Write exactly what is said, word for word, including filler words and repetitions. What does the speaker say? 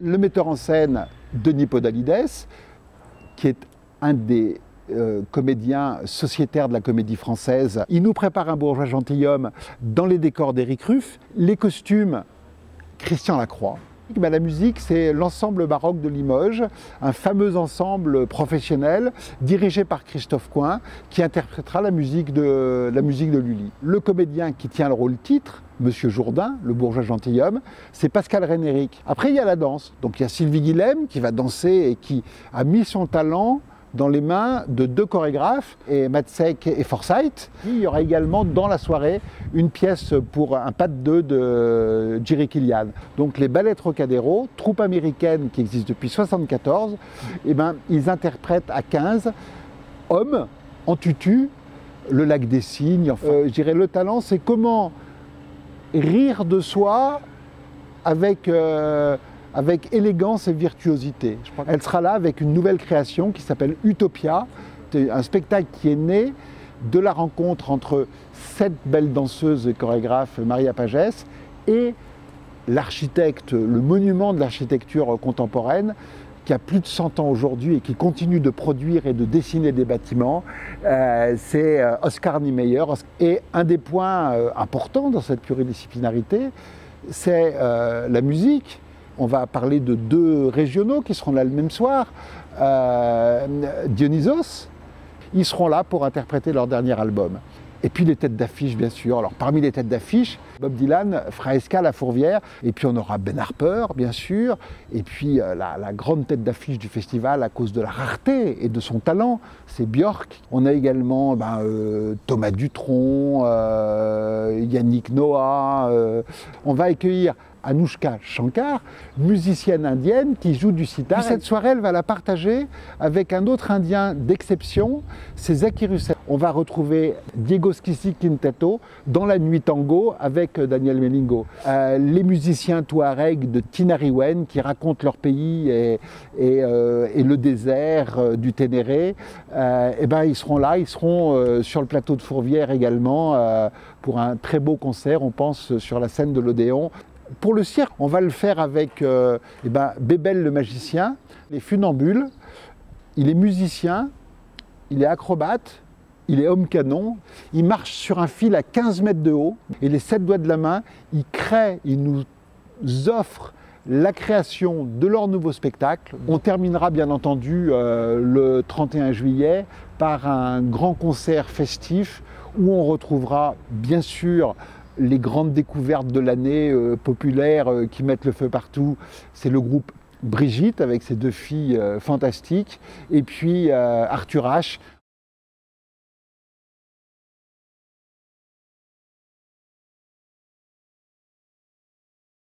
Le metteur en scène, Denis Podalides, qui est un des euh, comédiens sociétaires de la comédie française. Il nous prépare un bourgeois gentilhomme dans les décors d'Éric Ruff. Les costumes, Christian Lacroix. Ben, la musique, c'est l'ensemble baroque de Limoges, un fameux ensemble professionnel dirigé par Christophe Coin qui interprétera la musique de, la musique de Lully. Le comédien qui tient le rôle titre, Monsieur Jourdain, le bourgeois gentilhomme, c'est Pascal Rénéric. Après, il y a la danse. Donc il y a Sylvie Guilhem qui va danser et qui a mis son talent dans les mains de deux chorégraphes, et Matzek et Forsyth. Il y aura également dans la soirée une pièce pour un pas de deux de Jerry Killian. Donc les ballets Trocadéro, troupe américaine qui existe depuis mille neuf cent soixante-quatorze, et ben, ils interprètent à quinze hommes en tutu, le lac des cygnes. Enfin, euh, je dirais le talent, c'est comment rire de soi avec... Euh, avec élégance et virtuosité. Je crois qu'elle sera là avec une nouvelle création qui s'appelle Utopia. C'est un spectacle qui est né de la rencontre entre cette belle danseuse et chorégraphe Maria Pagès et l'architecte, le monument de l'architecture contemporaine qui a plus de cent ans aujourd'hui et qui continue de produire et de dessiner des bâtiments, euh, c'est Oscar Niemeyer. Et un des points euh, importants dans cette pluridisciplinarité, c'est euh, la musique. On va parler de deux régionaux qui seront là le même soir, euh, Dionysos. Ils seront là pour interpréter leur dernier album. Et puis les têtes d'affiche, bien sûr. Alors parmi les têtes d'affiche, Bob Dylan fera escale à Fourvière. Et puis on aura Ben Harper, bien sûr. Et puis euh, la, la grande tête d'affiche du festival, à cause de la rareté et de son talent, c'est Björk. On a également ben, euh, Thomas Dutronc, euh, Yannick Noah. Euh, on va accueillir Anushka Shankar, musicienne indienne qui joue du sitar. Puis cette soirée, elle va la partager avec un autre indien d'exception, c'est Zaki Russell. On va retrouver Diego Schisi Quintetto dans la nuit tango avec Daniel Melingo. Euh, les musiciens touaregs de Tinariwen qui racontent leur pays et, et, euh, et le désert euh, du Ténéré, euh, et ben, ils seront là, ils seront euh, sur le plateau de Fourvière également euh, pour un très beau concert, on pense sur la scène de l'Odéon. Pour le cirque, on va le faire avec euh, eh ben, Bébel le magicien, les funambules. Il est musicien, il est acrobate, il est homme canon. Il marche sur un fil à quinze mètres de haut et les sept doigts de la main, il crée, il nous offre la création de leur nouveau spectacle. On terminera bien entendu euh, le trente et un juillet par un grand concert festif où on retrouvera bien sûr les grandes découvertes de l'année euh, populaires euh, qui mettent le feu partout. C'est le groupe Brigitte avec ses deux filles euh, fantastiques et puis euh, Arthur H